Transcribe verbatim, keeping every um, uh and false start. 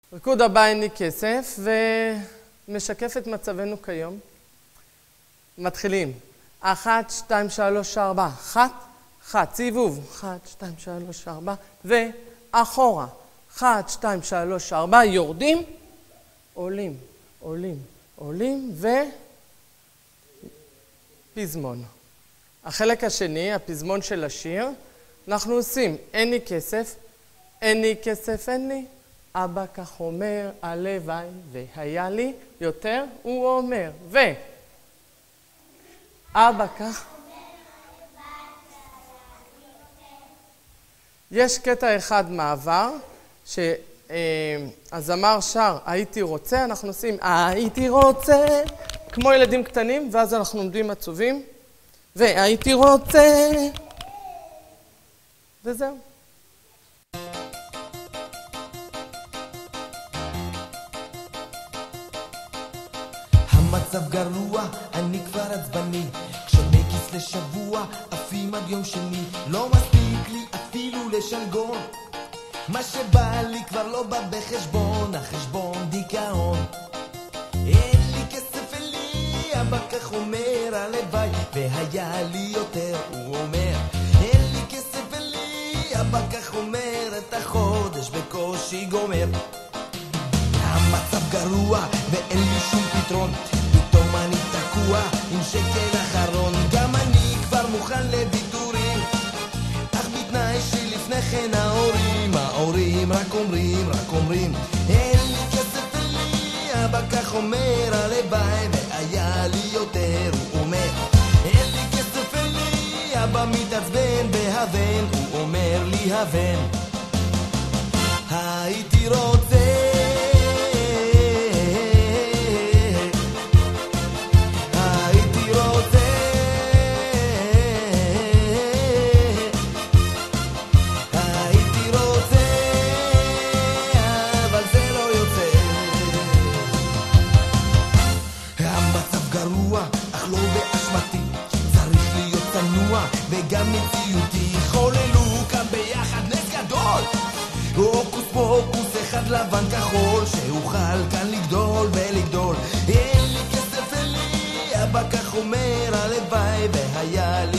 ריקוד הבא אין לי כסף ומשקף את מצבנו כיום. מתחילים. אחת, שתיים, שלוש, ארבע. אחת, אחת, סיבוב. אחת, שתיים, שלוש, ארבע. ואחורה. אחת, שתיים, שלוש, ארבע. יורדים. עולים, עולים, עולים ופזמון. החלק השני, הפזמון של השיר, אנחנו עושים אין לי כסף, אין לי כסף, אין לי. אבא כך אומר, הלוואי והיה לי יותר, הוא אומר. ו... אבא כך... יש קטע אחד מעבר, שהזמר שר, הייתי רוצה, אנחנו עושים, הייתי רוצה, כמו ילדים קטנים, ואז אנחנו עומדים עצובים, והייתי רוצה, וזהו. המצב גרוע, אני כבר עצבני, כשמי כיס לשבוע, עפים עד יום שני, לא מספיק לי אפילו לשלגון, מה שבא לי כבר לא בא בחשבון, החשבון דיכאון. אין לי כסף, אין לי, אבא כך אומר, הלוואי והיה לי יותר, הוא אומר. אין לי כסף, אין לי, אבא כך אומר, את החודש בקושי גומר. המצב גרוע ואין לי שום פתרון, פתאום אני תקוע עם שקל אחרון. גם אני כבר מוכן לביטורים, אך בתנאי שלפני כן ההורים, ההורים רק אומרים, רק אומרים, אין לי כסף, אין לי, אבא כך אומר, הלוואי והיה לי יותר, הוא אומר. אין לי כסף, אין לי, אבא מתעצבן בהבן, הוא אומר לי הבן, הייתי רוצה, וגם מציאותי חוללו כאן ביחד נס גדול, הוקוס פוקוס אחד לבן כחול, שאוכל כאן לגדול ולגדול. אין לי כסף, אין לי, אבא כך אומר, הלוואי והיה